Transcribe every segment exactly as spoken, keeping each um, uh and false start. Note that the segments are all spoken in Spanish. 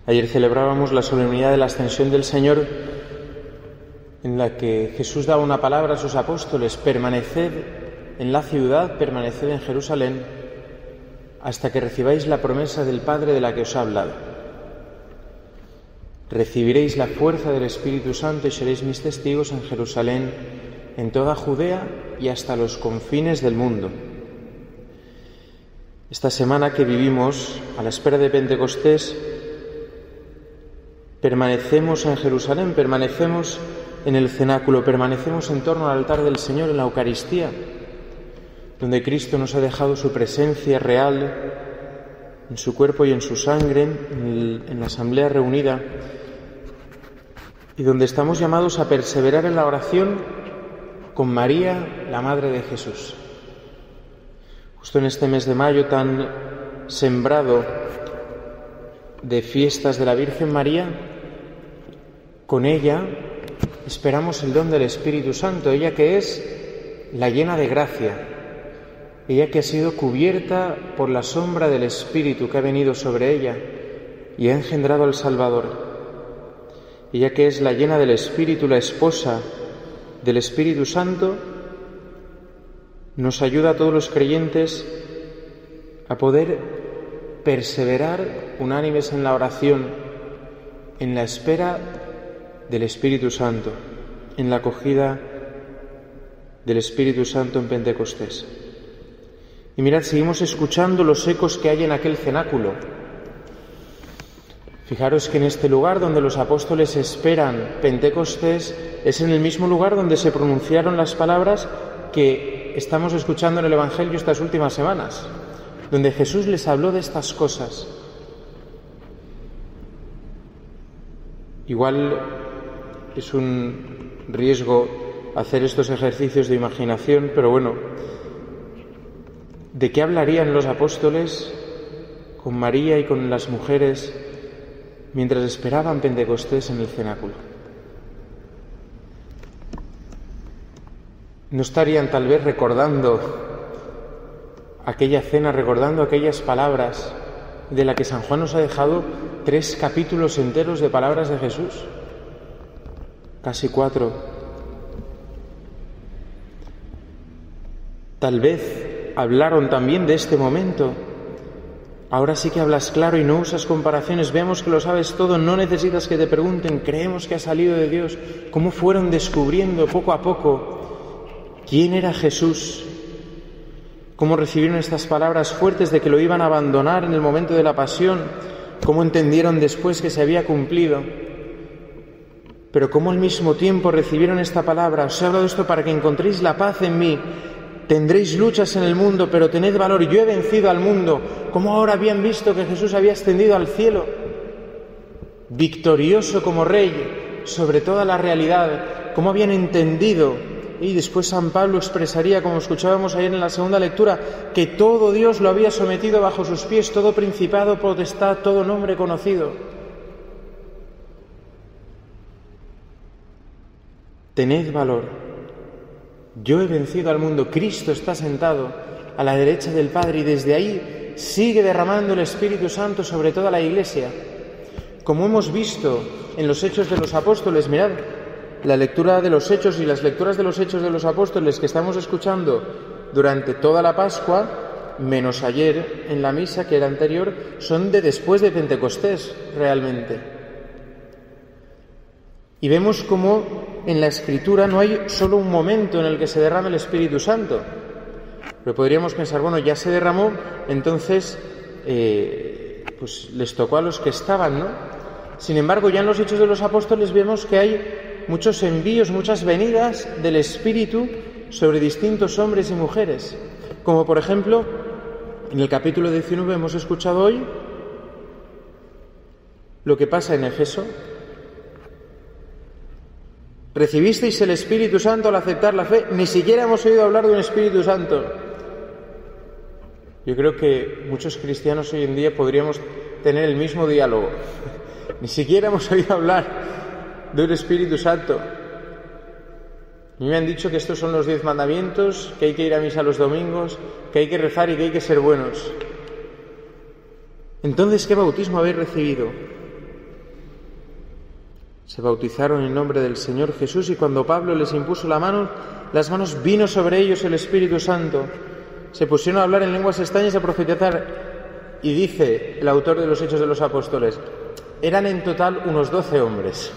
Ayer celebrábamos la solemnidad de la Ascensión del Señor, en la que Jesús daba una palabra a sus apóstoles: permaneced en la ciudad, permaneced en Jerusalén, hasta que recibáis la promesa del Padre de la que os ha hablado. Recibiréis la fuerza del Espíritu Santo y seréis mis testigos en Jerusalén, en toda Judea y hasta los confines del mundo. Esta semana que vivimos a la espera de Pentecostés, permanecemos en Jerusalén, permanecemos en el cenáculo, permanecemos en torno al altar del Señor, en la Eucaristía, donde Cristo nos ha dejado su presencia real en su cuerpo y en su sangre, en, el, en la asamblea reunida, y donde estamos llamados a perseverar en la oración con María, la Madre de Jesús. Justo en este mes de mayo tan sembrado de fiestas de la Virgen María, con ella esperamos el don del Espíritu Santo, ella que es la llena de gracia, ella que ha sido cubierta por la sombra del Espíritu que ha venido sobre ella y ha engendrado al Salvador, ella que es la llena del Espíritu, la esposa del Espíritu Santo, nos ayuda a todos los creyentes a poder perseverar unánimes en la oración, en la espera del Espíritu Santo, en la acogida del Espíritu Santo en Pentecostés. Y mirad, seguimos escuchando los ecos que hay en aquel cenáculo. Fijaros que en este lugar donde los apóstoles esperan Pentecostés es en el mismo lugar donde se pronunciaron las palabras que estamos escuchando en el Evangelio estas últimas semanas, donde Jesús les habló de estas cosas. Igual es un riesgo hacer estos ejercicios de imaginación, pero bueno, ¿de qué hablarían los apóstoles con María y con las mujeres mientras esperaban Pentecostés en el cenáculo? ¿No estarían tal vez recordando aquella cena, recordando aquellas palabras de la que San Juan nos ha dejado tres capítulos enteros de palabras de Jesús? Casi cuatro. Tal vez hablaron también de este momento. Ahora sí que hablas claro y no usas comparaciones. Vemos que lo sabes todo, no necesitas que te pregunten. Creemos que ha salido de Dios. ¿Cómo fueron descubriendo poco a poco quién era Jesús? ¿Cómo recibieron estas palabras fuertes de que lo iban a abandonar en el momento de la pasión? ¿Cómo entendieron después que se había cumplido? Pero cómo al mismo tiempo recibieron esta palabra: os he hablado esto para que encontréis la paz en mí. Tendréis luchas en el mundo, pero tened valor, yo he vencido al mundo. ¿Cómo ahora habían visto que Jesús había ascendido al cielo, victorioso como Rey sobre toda la realidad? ¿Cómo habían entendido? Y después San Pablo expresaría, como escuchábamos ayer en la segunda lectura, que todo Dios lo había sometido bajo sus pies, todo principado, potestad, todo nombre conocido. Tened valor. Yo he vencido al mundo. Cristo está sentado a la derecha del Padre y desde ahí sigue derramando el Espíritu Santo sobre toda la Iglesia. Como hemos visto en los Hechos de los Apóstoles, mirad, la lectura de los Hechos y las lecturas de los Hechos de los Apóstoles que estamos escuchando durante toda la Pascua, menos ayer en la misa que era anterior, son de después de Pentecostés realmente. Y vemos cómo en la Escritura no hay solo un momento en el que se derrame el Espíritu Santo. Pero podríamos pensar, bueno, ya se derramó, entonces eh, pues les tocó a los que estaban, ¿no? Sin embargo, ya en los Hechos de los Apóstoles vemos que hay muchos envíos, muchas venidas del Espíritu sobre distintos hombres y mujeres. Como por ejemplo, en el capítulo diecinueve hemos escuchado hoy lo que pasa en Éfeso. Recibisteis el Espíritu Santo al aceptar la fe. Ni siquiera hemos oído hablar de un Espíritu Santo. Yo creo que muchos cristianos hoy en día podríamos tener el mismo diálogo. Ni siquiera hemos oído hablar de un Espíritu Santo. A mí me han dicho que estos son los diez mandamientos, que hay que ir a misa los domingos, que hay que rezar y que hay que ser buenos. Entonces, ¿qué bautismo habéis recibido? Se bautizaron en nombre del Señor Jesús y cuando Pablo les impuso la mano, las manos vino sobre ellos el Espíritu Santo. Se pusieron a hablar en lenguas extrañas y a profetizar. Y dice el autor de los Hechos de los Apóstoles, eran en total unos doce hombres.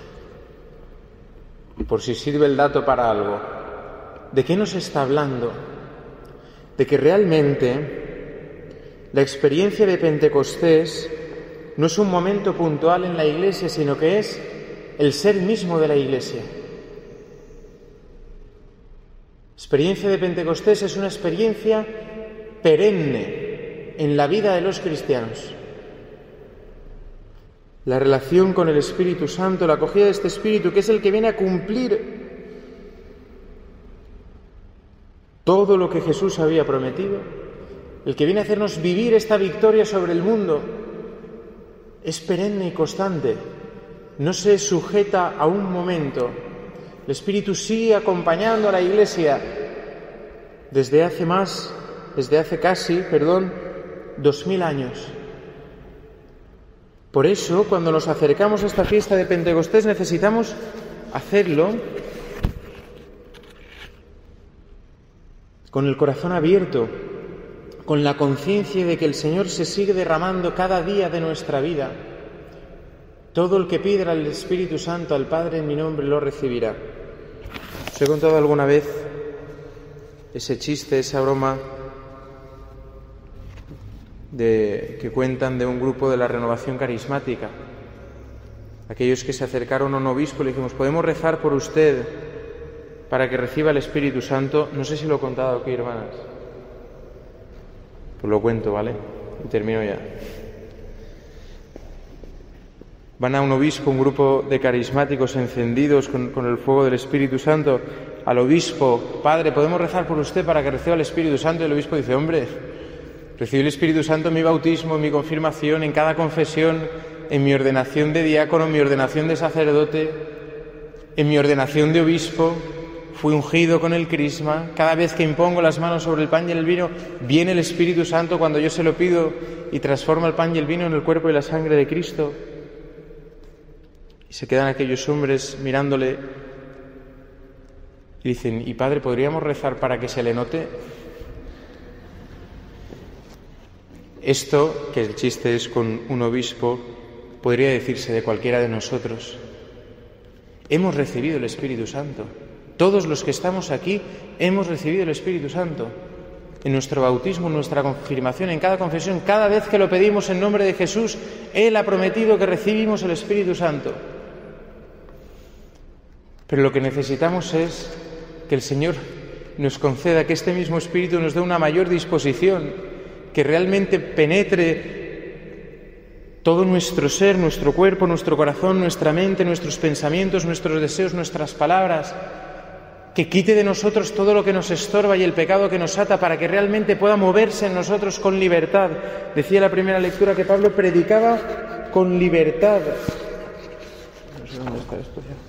Por si sirve el dato para algo. ¿De qué nos está hablando? De que realmente la experiencia de Pentecostés no es un momento puntual en la Iglesia, sino que es el ser mismo de la Iglesia. La experiencia de Pentecostés es una experiencia perenne en la vida de los cristianos. La relación con el Espíritu Santo, la acogida de este Espíritu, que es el que viene a cumplir todo lo que Jesús había prometido, el que viene a hacernos vivir esta victoria sobre el mundo, es perenne y constante, no se sujeta a un momento. El Espíritu sigue acompañando a la Iglesia desde hace más, desde hace casi, perdón, dos mil años. Por eso, cuando nos acercamos a esta fiesta de Pentecostés, necesitamos hacerlo con el corazón abierto, con la conciencia de que el Señor se sigue derramando cada día de nuestra vida. Todo el que pida al Espíritu Santo al Padre en mi nombre lo recibirá. Os he contado alguna vez ese chiste, esa broma de, que cuentan de un grupo de la Renovación Carismática. Aquellos que se acercaron a un obispo y le dijimos, ¿podemos rezar por usted para que reciba el Espíritu Santo? No sé si lo he contado aquí, hermanas. Pues lo cuento, ¿vale? Y termino ya. Van a un obispo, un grupo de carismáticos encendidos con, con el fuego del Espíritu Santo, al obispo, Padre, ¿podemos rezar por usted para que reciba el Espíritu Santo? Y el obispo dice, hombre, recibí el Espíritu Santo en mi bautismo, en mi confirmación, en cada confesión, en mi ordenación de diácono, en mi ordenación de sacerdote, en mi ordenación de obispo. Fui ungido con el crisma. Cada vez que impongo las manos sobre el pan y el vino, viene el Espíritu Santo cuando yo se lo pido y transforma el pan y el vino en el cuerpo y la sangre de Cristo. Y se quedan aquellos hombres mirándole y dicen, ¿y Padre, podríamos rezar para que se le note? Esto, que el chiste es con un obispo, podría decirse de cualquiera de nosotros. Hemos recibido el Espíritu Santo. Todos los que estamos aquí hemos recibido el Espíritu Santo. En nuestro bautismo, en nuestra confirmación, en cada confesión, cada vez que lo pedimos en nombre de Jesús, Él ha prometido que recibimos el Espíritu Santo. Pero lo que necesitamos es que el Señor nos conceda que este mismo Espíritu nos dé una mayor disposición, que realmente penetre todo nuestro ser, nuestro cuerpo, nuestro corazón, nuestra mente, nuestros pensamientos, nuestros deseos, nuestras palabras, que quite de nosotros todo lo que nos estorba y el pecado que nos ata, para que realmente pueda moverse en nosotros con libertad. Decía la primera lectura que Pablo predicaba con libertad. No sé dónde está esto ya.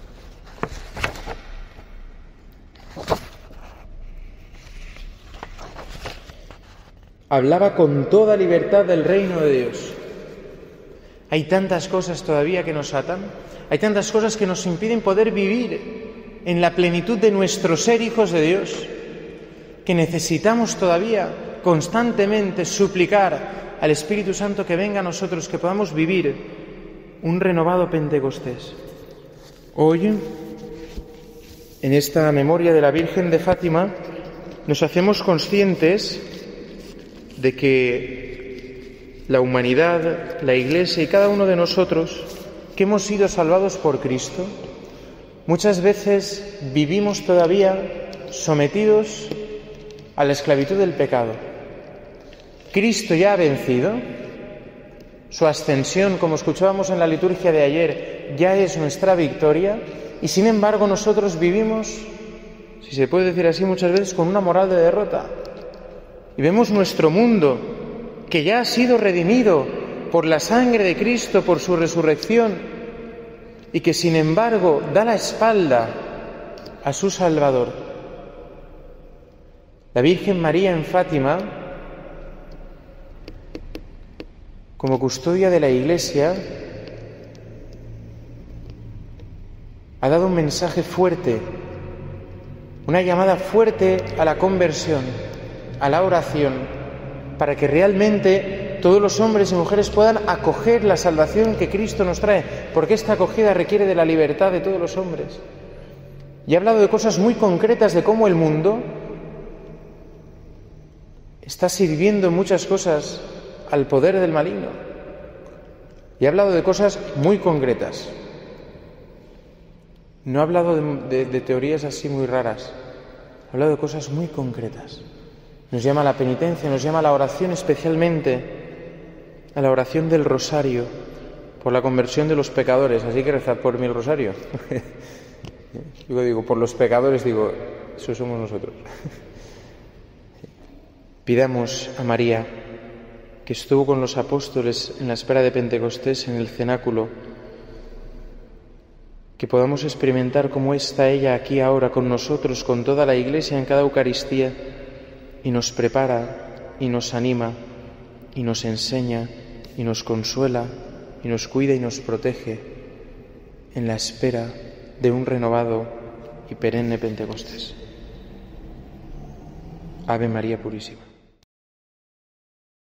Hablaba con toda libertad del reino de Dios. Hay tantas cosas todavía que nos atan, hay tantas cosas que nos impiden poder vivir en la plenitud de nuestro ser hijos de Dios, que necesitamos todavía constantemente suplicar al Espíritu Santo que venga a nosotros, que podamos vivir un renovado Pentecostés. Hoy, en esta memoria de la Virgen de Fátima, nos hacemos conscientes de que la humanidad, la Iglesia y cada uno de nosotros, que hemos sido salvados por Cristo, muchas veces vivimos todavía sometidos a la esclavitud del pecado. Cristo ya ha vencido, su ascensión, como escuchábamos en la liturgia de ayer, ya es nuestra victoria, y sin embargo nosotros vivimos, si se puede decir así muchas veces, con una moral de derrota. Y vemos nuestro mundo, que ya ha sido redimido por la sangre de Cristo, por su resurrección, y que sin embargo da la espalda a su Salvador. La Virgen María en Fátima, como custodia de la Iglesia, ha dado un mensaje fuerte, una llamada fuerte a la conversión, a la oración, para que realmente todos los hombres y mujeres puedan acoger la salvación que Cristo nos trae, porque esta acogida requiere de la libertad de todos los hombres. Y he hablado de cosas muy concretas de cómo el mundo está sirviendo en muchas cosas al poder del maligno. Y he hablado de cosas muy concretas. No he hablado de, de, de teorías así muy raras. He hablado de cosas muy concretas. Nos llama a la penitencia, nos llama a la oración, especialmente a la oración del rosario por la conversión de los pecadores. Así que rezad por mí el rosario. Digo, digo, por los pecadores, digo, eso somos nosotros. Pidamos a María, que estuvo con los apóstoles en la espera de Pentecostés en el cenáculo, que podamos experimentar cómo está ella aquí ahora con nosotros, con toda la Iglesia en cada Eucaristía, y nos prepara, y nos anima, y nos enseña, y nos consuela, y nos cuida y nos protege en la espera de un renovado y perenne Pentecostés. Ave María Purísima.